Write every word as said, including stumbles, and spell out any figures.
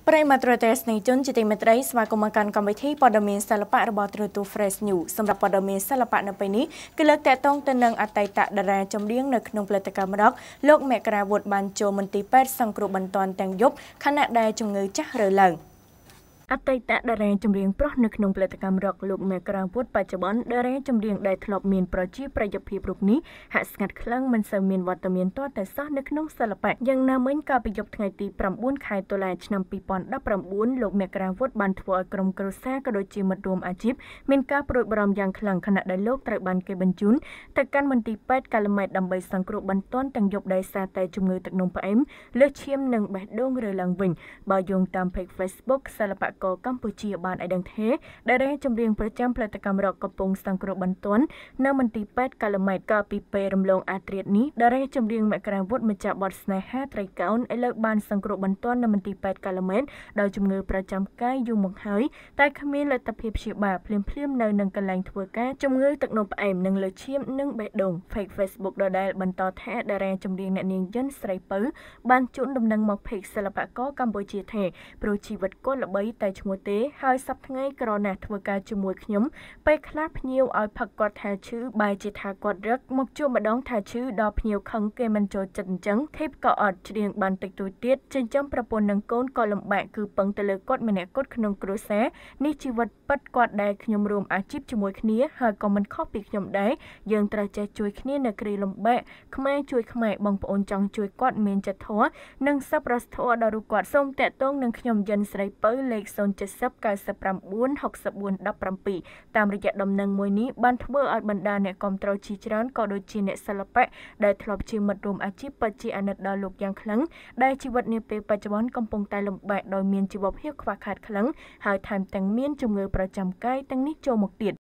ប្រិយមិត្តទស្សនិកជនជាទីមេត្រីស្វាគមន៍មកកាន់កម្មវិធីព័ត៌មានសិល្បៈរបស់ទូរទស្សន៍ Fresh News សម្រាប់ព័ត៌មានសិល្បៈនៅពេលនេះគឺលើកតាក់ទងទៅនឹងអតីតតារាចម្រៀងនៅក្នុងផលិតកម្មរកលោកមករាវុធបានចូលមន្ទីរពេទ្យសង្គ្រោះបន្ទាន់ទាំងយប់ខណៈដែលជំងឺចាស់រើឡើងអតីតតារាចម្រៀងប្រុសនៅក្នុងផលិតកម្មរកលោកមករាវុធបច្ចុប្បន្នតារាចម្រៀងដែលធ្លាប់មានប្រជាប្រិយភាពរូបនេះហាក់ស្ងាត់ខ្លាំងមិនសូវមានវត្តមានទាល់តែសោះនៅក្នុងសិល្បៈយ៉ាងណាមិញកាលពីយប់ថ្ងៃទីប្រាំបួនខែតុលាឆ្នាំពីរពាន់ដប់ប្រាំបួនលោកមករាវុធបានធ្វើឲ្យក្រុមគ្រួសារក៏ដូចជាមិត្តរួមអាជីពមានការព្រួយបារម្ភយ៉ាងខ្លាំងខណៈដែលលោកត្រូវបានគេបញ្ជូនទៅកាន់មន្ទីរពេទ្យកាល់ម៉ែតដើម្បីសង្គ្រោះបន្ទាន់ទាំងយប់ដោយសារតែជំងឺទឹកនោមផ្អែមលើសឈាមនិងបេះដូងរើឡើងវិញបើយោងតាម Page Facebook សិល្បករកម្ពុជាបានឲ្យដឹងថាតារាចម្រៀងប្រចាំផលិតកម្មរកកំពុងសង្គ្រោះបន្ទាន់នៅមន្ទីរពេទ្យកាល់ម៉ែតកាលពីពេលរំលងអាត្រាតនេះតារាចម្រៀងមករាវុធម្ចាស់បទស្នេហាត្រីកោណឥឡូវបានសង្គ្រោះបន្ទាន់នៅមន្ទីរពេទ្យកាល់ម៉ែតដោយជំងឺប្រចាំកាយយូរមកហើយតែគ្មានលទ្ធភាពព្យាបាលភ្លាមៗនៅនឹងកន្លែងធ្វើការជំងឺទឹកនោមផ្អែមនិងលើសឈាមនិងបេះដូង Fake Facebook ដដែលបន្តថាតារាចម្រៀងអ្នកនាងយិនស្រីពៅបានជូនដំណឹងមក Page សិល្បករកម្ពុជាថាព្រោះជីវិតគាត់ល្បីតែឈ្មោះទេហើយសប្តាហ៍ថ្ងៃក្រណាស់ធ្វើការជាមួយខ្ញុំពេលខ្លះភ្ញៀវឲ្យផឹកគាត់ថាឈឺបែរជាថាគាត់រឹកមកជួបម្ដងថាឈឺដល់ភ្ញៀវខឹងគេមិនចូលចិត្តអញ្ចឹងធៀបក៏អត់ច្រៀងបានតិចតួចទៀតចិញ្ចឹមប្រពន្ធនិងកូនក៏លំបាកគឺពឹងទៅលើគាត់ម្នាក់គត់ក្នុងគ្រួសារនេះជីវិតពិតគាត់ដែលខ្ញុំរួមអាជីពជាមួយគ្នាហើយក៏មិនខុសពីខ្ញុំដែរយើងត្រូវចេះជួយគ្នានៅគ្រាលំបាកខ្មែរជួយខ្មែរបងប្អូនចង់ជួយគាត់មានចិត្តធម៌និងសប្បុរសធម៌ដល់រូបគាត់សូមតាក់ទងនឹងខ្ញុំយិនស្រីពៅលេខศูนย์ เจ็ด ศูนย์ เก้า สิบ เก้า หก สี่ หนึ่ง เจ็ด តាមរយៈដំណឹងមួយនេះបានធ្វើឲ្យបណ្ដាអ្នកគាំទ្រជាច្រើនក៏ដូចជាអ្នកសិល្បៈដែលធ្លាប់ជាមិត្តរួមអាជីពពិតជាអាណិតដល់លោកយ៉ាងខ្លាំងដែលជីវិតនាពេលបច្ចុប្បន្នកំពុងតែលំបាកដោយមានជីវភាពខ្វះខាតខ្លាំងហើយថែមទាំងមានជំងឺប្រចាំកាយទាំងនេះចូលមកទៀត